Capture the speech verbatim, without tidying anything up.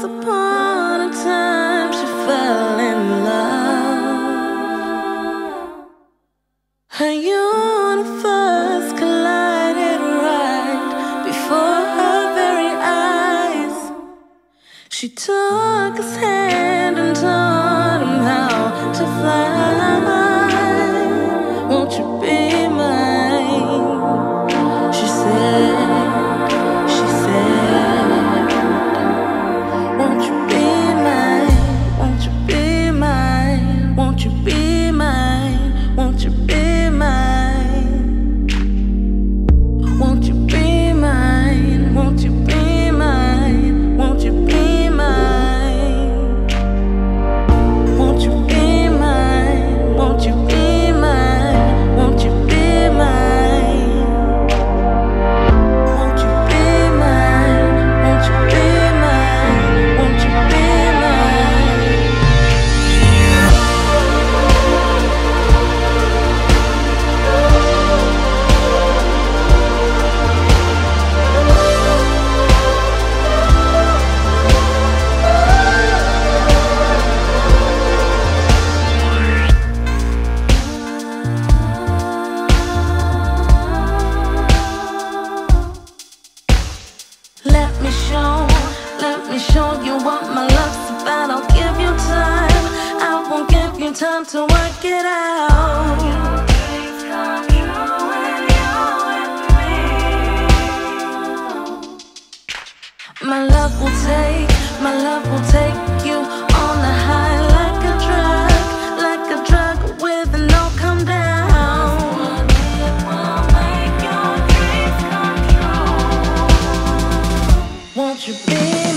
Once upon a time she fell in love. Her universe collided right before her very eyes. She took his hand and taught him how to fly. Won't you be mine? She said, she said, won't you be mine? Won't you be mine? Won't you be mine? Won't you be mine? Won't you be mine? Won't you be mine? Won't you be mine? Won't you be mine? Won't you be mine? Won't you be mine? Won't you be mine? Won't you be mine? Won't you be mine? Let me show, let me show you what my love's about. I'll give you time, I won't give you time to work it out. Dreams come true when you're with me. My love will take, my love will take you on the high like a drug, like a drug with no come down. It will make your dreams come true. Won't you be